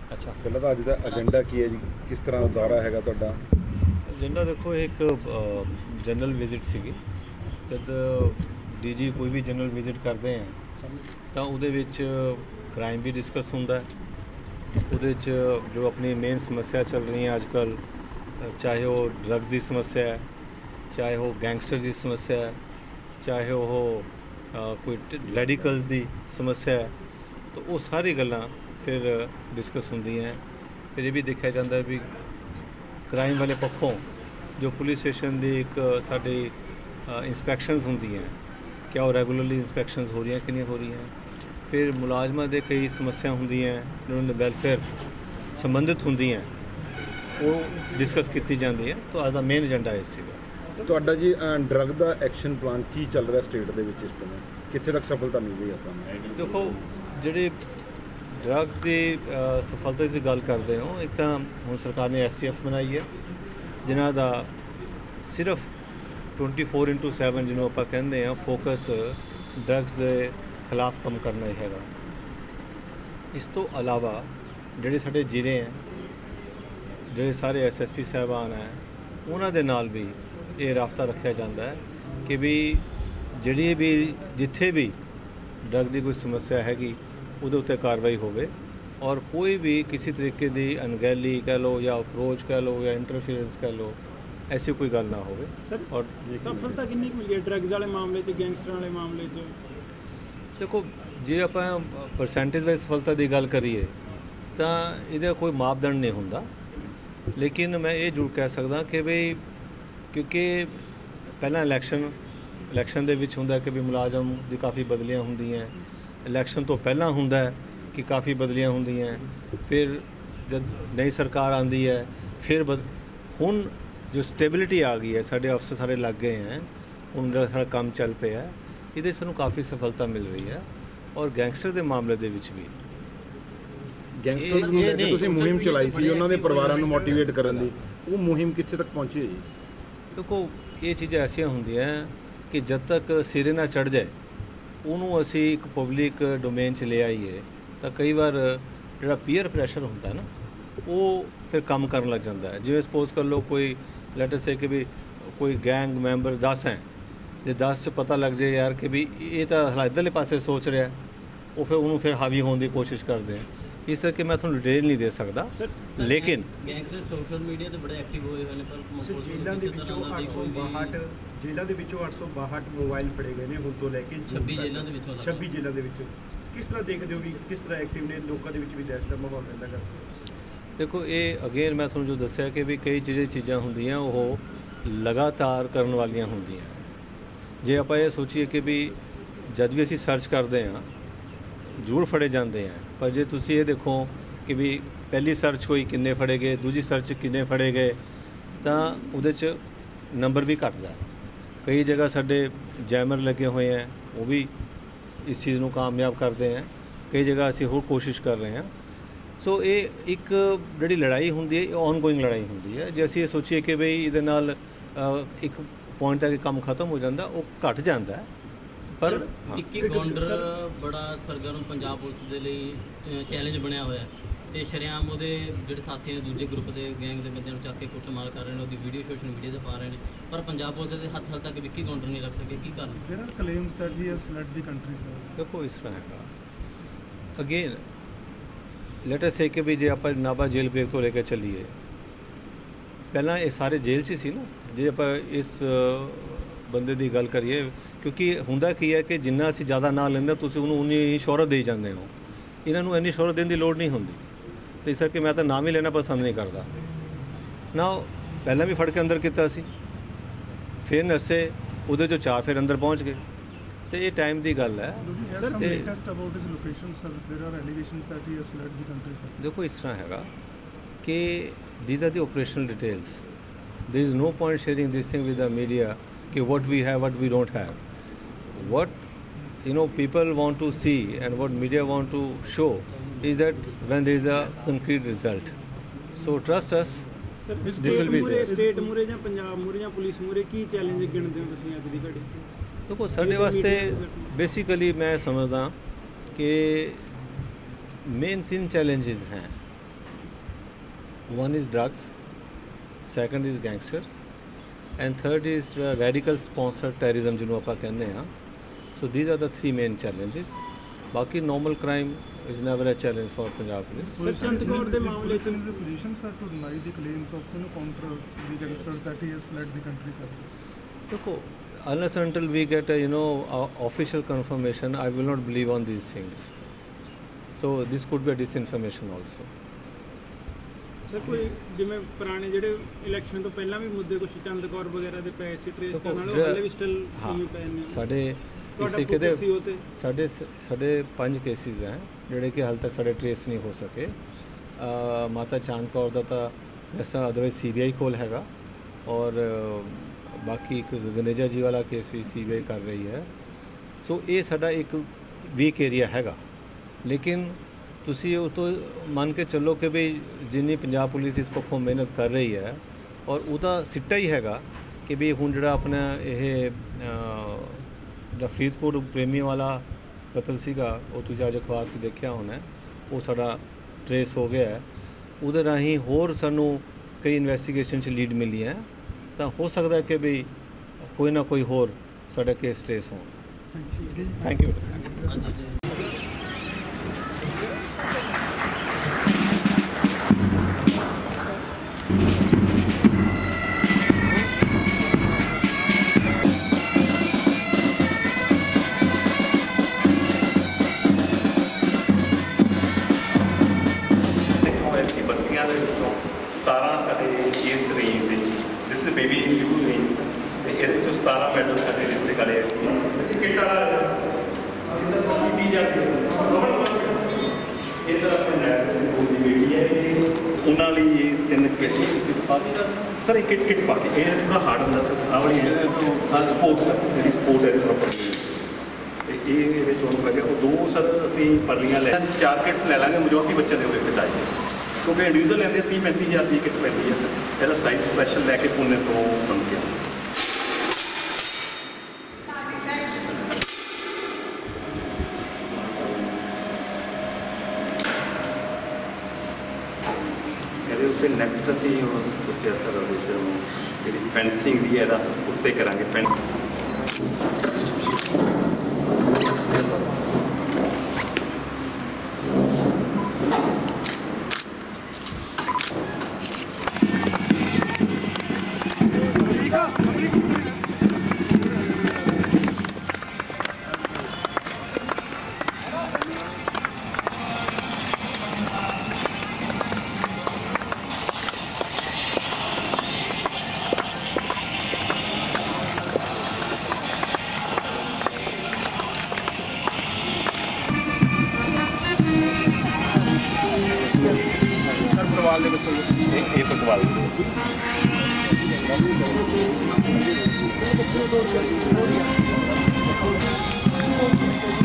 अच्छा ਪਹਿਲਾਂ ਤਾਂ ਅੱਜ ਦਾ ਏਜੰਡਾ ਕੀ ਹੈ ਜੀ, ਕਿਸ ਤਰ੍ਹਾਂ ਦਾ ਦੌਰਾ ਹੈਗਾ ਤੁਹਾਡਾ? ਏਜੰਡਾ ਦੇਖੋ ਇੱਕ ਜਨਰਲ ਵਿਜ਼ਿਟ ਸੀਗੀ। ਜਦ ਡੀਜੀ ਕੋਈ ਵੀ ਜਨਰਲ ਵਿਜ਼ਿਟ ਕਰਦੇ ਆ ਤਾਂ ਉਹਦੇ ਵਿੱਚ ਕ੍ਰਾਈਮ ਵੀ ਡਿਸਕਸ ਹੁੰਦਾ, ਉਹਦੇ 'ਚ ਜੋ ਆਪਣੀ ਮੇਨ ਸਮੱਸਿਆ ਚੱਲ ਰਹੀਆਂ ਅੱਜ ਕੱਲ੍ਹ, ਚਾਹੇ ਉਹ ਡਰੱਗਸ ਦੀ ਸਮੱਸਿਆ ਹੈ, ਚਾਹੇ ਉਹ ਗੈਂਗਸਟਰ ਦੀ ਸਮੱਸਿਆ ਹੈ, ਚਾਹੇ ਉਹ ਕੋਈ ਰੈਡੀਕਲਸ ਦੀ ਸਮੱਸਿਆ ਹੈ, ਤਾਂ ਉਹ ਸਾਰੀ ਗੱਲਾਂ ਫਿਰ डिस्कस होंदी हैं। फिर ये भी देखा जाता है भी क्राइम वाले पक्षों जो पुलिस स्टेशन की एक साड़ी इंस्पैक्शनस होंदी हैं, क्या वो रेगुलरली इंस्पैक्शनस हो रही हैं कि नहीं हो रही हैं। फिर मुलाजमान के कई समस्या होंदी हैं जिन्होंने वेलफेयर संबंधित होंदी हैं, वो डिस्कस की जाती है। तो आज का मेन एजेंडा इस ਤੁਹਾਡਾ ਜੀ ਡਰੱਗ ਦਾ ਐਕਸ਼ਨ ਪਲਾਨ ਕੀ ਚੱਲ ਰਿਹਾ ਸਟੇਟ ਦੇ ਵਿੱਚ, ਇਸ ਤਰ੍ਹਾਂ ਕਿੱਥੇ ਤੱਕ ਸਫਲਤਾ ਮਿਲ ਰਹੀ ਹੈ ਤੁਹਾਨੂੰ? देखो ਜਿਹੜੇ ਡਰੱਗਸ ਦੀ ਸਫਲਤਾ ਦੀ ਗੱਲ ਕਰਦੇ ਹੋ, ਇੱਕ ਤਾਂ ਹੁਣ ਸਰਕਾਰ ਨੇ STF ਬਣਾਈ ਹੈ ਜਿਨ੍ਹਾਂ ਦਾ ਸਿਰਫ 24/7 ਜਿਹਨੂੰ ਆਪਾਂ ਕਹਿੰਦੇ ਹਾਂ ਫੋਕਸ ਡਰੱਗਸ ਦੇ ਖਿਲਾਫ ਕੰਮ ਕਰਨਾ ਹੀ ਹੈਗਾ। ਇਸ ਤੋਂ ਇਲਾਵਾ ਜਿਹੜੇ ਸਾਡੇ ਜ਼ਿਲ੍ਹੇ ਹੈ, ਜਿਹੜੇ ਸਾਰੇ SSP ਸਾਹਿਬਾਨ ਹੈ, ਉਹਨਾਂ ਦੇ ਨਾਲ ਵੀ ਇਹ ਰਾਬਤਾ ਰੱਖਿਆ ਜਾਂਦਾ ਹੈ ਕਿ ਵੀ ਜਿਹੜੀ ਵੀ ਜਿੱਥੇ ਵੀ ਡਰੱਗ ਦੀ ਕੋਈ ਸਮੱਸਿਆ ਹੈਗੀ ਉਹਦੇ ਉੱਤੇ ਕਾਰਵਾਈ ਹੋਵੇ, ਔਰ ਕੋਈ ਵੀ ਕਿਸੇ ਤਰੀਕੇ ਦੀ ਅਣਗਹਿਲੀ ਕਹਿ ਲਓ ਜਾਂ ਅਪਰੋਚ ਕਹਿ ਲਓ ਜਾਂ ਇੰਟਰਫੀਅਰੈਂਸ ਕਹਿ ਲਓ, ਐਸੀ ਕੋਈ ਗੱਲ ਨਾ ਹੋਵੇ। ਔਰ ਸਫਲਤਾ ਕਿੰਨੀ ਕੁ ਮਿਲੀ ਹੈ ਡਰੱਗਸ ਵਾਲੇ ਮਾਮਲੇ 'ਚ, ਗੈਂਗਸਟਰਾਂ ਵਾਲੇ ਮਾਮਲੇ 'ਚ? ਦੇਖੋ ਜੇ ਆਪਾਂ ਪਰਸੈਂਟੇਜ ਵਾਈਜ਼ ਸਫਲਤਾ ਦੀ ਗੱਲ ਕਰੀਏ ਤਾਂ ਇਹਦਾ ਕੋਈ ਮਾਪਦੰਡ ਨਹੀਂ ਹੁੰਦਾ, ਲੇਕਿਨ ਮੈਂ ਇਹ ਜ਼ਰੂਰ ਕਹਿ ਸਕਦਾ ਕਿ ਵੀ ਕਿਉਂਕਿ ਪਹਿਲਾਂ ਇਲੈਕਸ਼ਨ ਦੇ ਵਿੱਚ ਹੁੰਦਾ ਕਿ ਵੀ ਮੁਲਾਜ਼ਮ ਦੀ ਕਾਫੀ ਬਦਲੀਆਂ ਹੁੰਦੀਆਂ, ਇਲੈਕਸ਼ਨ ਤੋਂ ਪਹਿਲਾਂ ਹੁੰਦਾ ਕਿ ਕਾਫੀ ਬਦਲੀਆਂ ਹੁੰਦੀਆਂ, ਫਿਰ ਜਦ ਨਈ ਸਰਕਾਰ ਆਉਂਦੀ ਹੈ ਫਿਰ ਹੁਣ ਜੋ ਸਟੇਬਿਲਿਟੀ ਆ ਗਈ ਹੈ, ਸਾਡੇ ਅਫਸਰ ਸਾਰੇ ਲੱਗ ਗਏ ਹੈ, ਹੁਣ ਜਿਹੜਾ ਸਾਡਾ ਕੰਮ ਚੱਲ ਪਿਆ ਇਹਦੇ ਸਾਨੂੰ ਕਾਫੀ ਸਫਲਤਾ ਮਿਲ ਰਹੀ ਹੈ। ਔਰ ਗੈਂਗਸਟਰ ਦੇ ਮਾਮਲੇ ਦੇ ਵਿੱਚ ਵੀ ਗੈਂਗਸਟਰ ਨੂੰ ਲੈ ਕੇ ਤੁਸੀਂ ਮੁਹਿੰਮ ਚਲਾਈ ਸੀ ਉਹਨਾਂ ਦੇ ਪਰਿਵਾਰਾਂ ਨੂੰ ਮੋਟੀਵੇਟ ਕਰਨ ਦੀ, ਉਹ ਮੁਹਿੰਮ ਕਿੱਥੇ ਤੱਕ ਪਹੁੰਚੀ ਹੈ ਜੀ? ਦੇਖੋ ਇਹ ਚੀਜ਼ਾਂ ਐਸੀਆਂ ਹੁੰਦੀਆਂ ਕਿ ਜਦ ਤੱਕ ਸਿਰੇ ਨਾ ਚੜ੍ਹ ਜਾਏ ਉਹਨੂੰ ਅਸੀਂ ਇੱਕ ਪਬਲਿਕ ਡੋਮੇਨ 'ਚ ਲੈ ਆਈਏ ਤਾਂ ਕਈ ਵਾਰ ਜਿਹੜਾ ਪੀਅਰ ਪ੍ਰੈਸ਼ਰ ਹੁੰਦਾ ਨਾ ਉਹ ਫਿਰ ਕੰਮ ਕਰਨ ਲੱਗ ਜਾਂਦਾ ਹੈ। ਜਿਵੇਂ ਸਪੋਜ਼ ਕਰ ਲਓ ਕੋਈ ਲੈਟਰ ਸੇ ਕਿ ਵੀ ਕੋਈ ਗੈਂਗ ਮੈਂਬਰ 10 ਹੈ, ਜੇ 10 'ਚ ਪਤਾ ਲੱਗ ਜਾਏ ਯਾਰ ਕਿ ਵੀ ਇਹ ਤਾਂ ਇੱਧਰਲੇ ਪਾਸੇ ਸੋਚ ਰਿਹਾ, ਉਹ ਫਿਰ ਉਹਨੂੰ ਫਿਰ ਹਾਵੀ ਹੋਣ ਦੀ ਕੋਸ਼ਿਸ਼ ਕਰਦੇ ਆ। ਇਸ ਕਰਕੇ ਮੈਂ ਤੁਹਾਨੂੰ ਡਿਟੇਲ ਨਹੀਂ ਦੇ ਸਕਦਾ, ਲੇਕਿਨ ਗੈਂਗਸਟਰ ਸੋਸ਼ਲ ਮੀਡੀਆ ਤੇ ਬੜੇ ਐਕਟਿਵ ਹੋਏ ਹੋਏ ਨੇ, ਪਰ ਜੇਲ੍ਹਾਂ ਦੇ ਵਿੱਚੋਂ 862 ਜੇਲ੍ਹਾਂ ਦੇ ਵਿੱਚੋਂ 862 ਮੋਬਾਈਲ ਫੜੇ ਗਏ ਨੇ ਹੁਣ ਤੋਂ ਲੈ ਕੇ 26 ਜੇਲ੍ਹਾਂ ਦੇ ਵਿੱਚੋਂ 26 ਜੇਲ੍ਹਾਂ ਦੇ ਵਿੱਚੋਂ। ਕਿਸ ਤਰ੍ਹਾਂ ਦੇਖਦੇ ਹੋ ਵੀ ਕਿਸ ਤਰ੍ਹਾਂ ਐਕਟਿਵ ਨੇ, ਲੋਕਾਂ ਦੇ ਵਿੱਚ ਵੀ ਦਹਿਸ਼ਤ ਦਾ ਮਾਹੌਲ ਰਹਿੰਦਾ ਗਾ? ਦੇਖੋ ਇਹ ਅਗੇਨ ਮੈਂ ਤੁਹਾਨੂੰ ਜੋ ਦੱਸਿਆ ਕਿ ਵੀ ਕਈ ਚੀਜ਼ਾਂ ਹੁੰਦੀਆਂ ਉਹ ਲਗਾਤਾਰ ਕਰਨ ਵਾਲੀਆਂ ਹੁੰਦੀਆਂ। ਜੇ ਆਪਾਂ ਇਹ ਸੋਚੀਏ ਕਿ ਵੀ ਜਦ ਵੀ ਅਸੀਂ ਸਰਚ ਕਰਦੇ ਹਾਂ ਜ਼ਰੂਰ ਫੜੇ ਜਾਂਦੇ ਆ, ਪਰ ਜੇ ਤੁਸੀਂ ਇਹ ਦੇਖੋ ਕਿ ਵੀ ਪਹਿਲੀ ਸਰਚ ਹੋਈ ਕਿੰਨੇ ਫੜੇ ਗਏ, ਦੂਜੀ ਸਰਚ ਕਿੰਨੇ ਫੜੇ ਗਏ, ਤਾਂ ਉਹਦੇ 'ਚ ਨੰਬਰ ਵੀ ਘਟਦਾ। ਕਈ ਜਗ੍ਹਾ ਸਾਡੇ ਜੈਮਰ ਲੱਗੇ ਹੋਏ ਹੈ, ਉਹ ਵੀ ਇਸ ਚੀਜ਼ ਨੂੰ ਕਾਮਯਾਬ ਕਰਦੇ ਹੈ, ਕਈ ਜਗ੍ਹਾ ਅਸੀਂ ਹੋਰ ਕੋਸ਼ਿਸ਼ ਕਰ ਰਹੇ ਹਾਂ। ਸੋ ਇਹ ਇੱਕ ਜਿਹੜੀ ਲੜਾਈ ਹੁੰਦੀ ਹੈ ਇਹ ਔਨਗੋਇੰਗ ਲੜਾਈ ਹੁੰਦੀ ਹੈ। ਜੇ ਅਸੀਂ ਇਹ ਸੋਚੀਏ ਕਿ ਬਈ ਇਹਦੇ ਨਾਲ ਇੱਕ ਪੁਆਇੰਟ ਤੱਕ ਕੰਮ ਖਤਮ ਹੋ ਜਾਂਦਾ, ਉਹ ਘਟ ਜਾਂਦਾ। ਪਰ ਇੱਕੀ ਗੌਂਡਰ ਬੜਾ ਸਰਗਰਮ ਪੰਜਾਬ ਪੁਲਿਸ ਦੇ ਲਈ ਚੈਲੰਜ ਬਣਿਆ ਹੋਇਆ ਤੇ ਸ਼ਰੇਆਮ ਉਹਦੇ ਜਿਹੜੇ ਸਾਥੀ ਨੇ ਦੂਜੇ ਗਰੁੱਪ ਦੇ ਗੈਂਗ ਦੇ ਬੰਦਿਆਂ ਨੂੰ ਚੱਕ ਕੇ ਕੁੱਟਮਾਰ ਕਰ ਰਹੇ ਨੇ, ਉਹਦੀ ਵੀਡੀਓ ਸੋਸ਼ਲ ਮੀਡੀਆ ਤੇ ਪਾ ਰਹੇ ਨੇ, ਪਰ ਪੰਜਾਬ ਪੁਲਿਸ ਦੇ ਹੱਥ ਤੱਕ ਵਿੱਕੀ ਗੌਂਡਰ ਨਹੀਂ ਰੱਖ ਸਕੇ। ਕੀ ਕਾਰਨ? There are claims that he has fled the country, sir. ਦੇਖੋ ਇਸ ਤਰ੍ਹਾਂ ਹੈਗਾ, ਅਗੇਨ ਲੈਟ ਅਸ ਸੇ ਕਿ ਵੀ ਜੇ ਆਪਾਂ ਨਾਭਾ ਜੇਲ੍ਹ ਬ੍ਰੇਕ ਤੋਂ ਲੈ ਕੇ ਚੱਲੀਏ, ਪਹਿਲਾਂ ਇਹ ਸਾਰੇ ਜੇਲ੍ਹ 'ਚ ਸੀ ਨਾ। ਜੇ ਆਪਾਂ ਇਸ ਬੰਦੇ ਦੀ ਗੱਲ ਕਰੀਏ, ਕਿਉਂਕਿ ਹੁੰਦਾ ਕੀ ਹੈ ਕਿ ਜਿੰਨਾ ਅਸੀਂ ਜ਼ਿਆਦਾ ਨਾਂ ਲੈਂਦੇ ਤੁਸੀਂ ਉਹਨੂੰ ਉਨੀ ਹੀ ਸ਼ੋਹਰਤ ਦੇਈ ਜਾਂਦੇ ਹੋ, ਇਹਨਾਂ ਨੂੰ ਇੰਨੀ ਸ਼ੋਹਰਤ ਦੇਣ ਦੀ ਲੋੜ ਨਹੀਂ ਹੁੰਦੀ। ਅਤੇ ਇਸ ਕਰਕੇ ਮੈਂ ਤਾਂ ਨਾਮ ਹੀ ਲੈਣਾ ਪਸੰਦ ਨਹੀਂ ਕਰਦਾ ਨਾ। ਪਹਿਲਾਂ ਵੀ ਫੜ ਕੇ ਅੰਦਰ ਕੀਤਾ ਸੀ, ਫਿਰ ਨੱਸੇ, ਉਹਦੇ 'ਚੋਂ 4 ਫਿਰ ਅੰਦਰ ਪਹੁੰਚ ਗਏ, ਅਤੇ ਇਹ ਟਾਈਮ ਦੀ ਗੱਲ ਹੈ। ਦੇਖੋ ਇਸ ਤਰ੍ਹਾਂ ਹੈਗਾ ਕਿ these are the operational details. There is no point sharing this thing with the media कि what we have, what we don't have. What people want to see and what media want to show is that when there is a concrete result. So trust us. This will be there. State ਮੂਰੇ ਜਾਂ ਪੰਜਾਬ ਮੂਰੇ ਜਾਂ police ਮੂਰੇ ਕੀ challenge ਗਿਣਦੇ ਹੋ ਤੁਸੀਂ ਅੱਜ ਦੀ ਘੜੀ? ਦੇਖੋ ਸਾਡੇ ਵਾਸਤੇ ਬੇਸਿਕਲੀ ਮੈਂ ਸਮਝਦਾ ਕਿ ਮੇਨ 3 ਚੈਲੰजेस हैं। One is drugs, second is gangsters, and third is radical sponsored terrorism ਜਿਹਨੂੰ ਆਪਾਂ ਕਹਿੰਦੇ ਹਾਂ. So these are the three main challenges. ਬਾਕੀ normal crime is never a challenge for Punjab police. Sir Chand Kaur ਦੇ ਮਾਮਲੇ 'ਚ position, sir, to deny the claims of counter the gangsters that he has fled the country, sir. देखो, unless until we get a official confirmation, I will not believe on these things. So this could be a disinformation also. Sir ਕੋਈ ਜਿਵੇਂ ਪੁਰਾਣੇ ਜਿਹੜੇ election ਤੋਂ ਪਹਿਲਾਂ ਵੀ ਮੁੱਦੇ ਕੁਝ ਚੰਦ ਕੌਰ ਵਗੈਰਾ ਦੇ ਪਏ ਸੀ ਟ੍ਰੇਸ ਕਰਨ ਵਾਲੇ, ਉਹ ਹਾਲੇ ਵੀ ਸਟਿਲ ਉਵੇਂ ਪਏ ਨੇ ਸਾਡੇ ਤੁਹਾਡਾ ਇਸੇ ਕਿਤੇ focus ਸੀ ਉਹ ਤੇ? ਸਾਡੇ 5 ਕੇਸਿਸ ਹੈ ਜਿਹੜੇ ਕਿ ਹਾਲ ਤੱਕ ਸਾਡੇ ਟ੍ਰੇਸ ਨਹੀਂ ਹੋ ਸਕੇ. ਮਾਤਾ ਚਾਂਦ ਕੌਰ ਦਾ ਤਾਂ ਵੈਸਾ ਅਦਰਵਾਈਜ਼ CBI ਕੋਲ ਹੈਗਾ, ਔਰ ਬਾਕੀ ਇੱਕ ਗਗਨੇਜਾ ਜੀ ਵਾਲਾ ਕੇਸ ਵੀ CBI ਕਰ ਰਹੀ ਹੈ. ਸੋ ਇਹ ਸਾਡਾ ਇੱਕ ਵੀਕ ਏਰੀਆ ਹੈਗਾ, ਲੇਕਿਨ ਤੁਸੀਂ ਉਹ ਤੋਂ ਮੰਨ ਕੇ ਚੱਲੋ ਕਿ ਵੀ ਜਿੰਨੀ ਪੰਜਾਬ ਪੁਲਿਸ ਇਸ ਪੱਖੋਂ ਮਿਹਨਤ ਕਰ ਰਹੀ ਹੈ, ਔਰ ਉਹਦਾ ਸਿੱਟਾ ਹੀ ਹੈਗਾ ਕਿ ਵੀ ਹੁਣ ਜਿਹੜਾ ਆਪਣਾ ਇਹ ਜਿਹੜਾ ਫਰੀਦਕੋਟ ਪ੍ਰੇਮੀ ਵਾਲਾ ਕਤਲ ਸੀਗਾ, ਉਹ ਤੁਸੀਂ ਅੱਜ ਅਖਬਾਰ 'ਚ ਦੇਖਿਆ ਹੋਣਾ, ਉਹ ਸਾਡਾ ਟਰੇਸ ਹੋ ਗਿਆ ਹੈ. ਉਹਦੇ ਰਾਹੀਂ ਹੋਰ ਸਾਨੂੰ ਕਈ ਇਨਵੈਸਟੀਗੇਸ਼ਨ 'ਚ ਲੀਡ ਮਿਲੀ ਹੈ, ਤਾਂ ਹੋ ਸਕਦਾ ਕਿ ਵੀ ਕੋਈ ਨਾ ਕੋਈ ਹੋਰ ਸਾਡਾ ਕੇਸ ਟਰੇਸ ਹੋਣ. Thank you. ਬੱਤੀਆਂ ਦੇ ਵਿੱਚੋਂ 17 ਸਾਡੇ ਇਸ ਰੇਂਜ ਦੇ, this is baby new range, ਤੇ ਇਹਦੇ ਵਿੱਚੋਂ 17 ਮੈਡਲ ਸਾਡੇ ਡਿਸਟ੍ਰਿਕਟ ਵਾਲੇ ਇੱਥੇ ਕਿੱਟ ਵਾਲਾ ਦੀ ਜਾਂਦੀ ਇਹ ਸਰ ਆਪਣੇ ਨੈਟ ਦੀ ਬੇਟੀ ਹੈ, ਉਹਨਾਂ ਲਈ 3 ਕਿੱਟ ਪਾ ਕੇ ਸਰ ਇਹ ਕਿੱਟ ਪਾ ਕੇ, ਇਹ ਥੋੜਾ ਹਾਰਡ ਹੁੰਦਾ ਸਰ, ਆਹ ਵਾਲੀ ਸਪੋਰਟ ਸਰ, ਜਿਹੜੀ ਸਪੋਰਟ ਹੈ ਪ੍ਰੋਪਰ, ਤੇ ਇਹ ਇਹਦੇ ਚੋਂ ਪੈ ਗਿਆ. ਉਹ 2 ਸਰ ਅਸੀਂ ਪਰਲੀਆਂ ਲੈ 4 ਕਿੱਟਸ ਲੈ ਲਾਂਗੇ, ਮੈਜੋਰਟੀ ਬੱਚੇ ਦੇ ਹੋਏ ਫਿਟ ਆਏ, ਕਿਉਂਕਿ ਇੰਡੀਵਿਜੂਅਲ ਲੈਂਦੇ 30-35 ਹਜ਼ਾਰ ਦੀ ਕਿੱਟ ਪੈਂਦੀ ਹੈ ਸਰ. ਇਹਦਾ ਸਾਈਜ਼ ਸਪੈਸ਼ਲ ਲੈ ਕੇ ਪੁਣੇ ਤੋਂ ਬਣ ਕੇ ਇਹਦੇ ਉੱਤੇ ਨੈਕਸਟ ਅਸੀਂ ਉਹ ਸੋਚਿਆ ਸਰ ਜਿਹੜੀ ਫੈਂਸਿੰਗ ਦੀ ਇਹਦਾ ਉੱਤੇ ਕਰਾਂਗੇ ਫੁੱਟਬਾਲ ਦੇ ਵਿੱਚ ਇਹ ਫੁੱਟਬਾਲ ਦੇ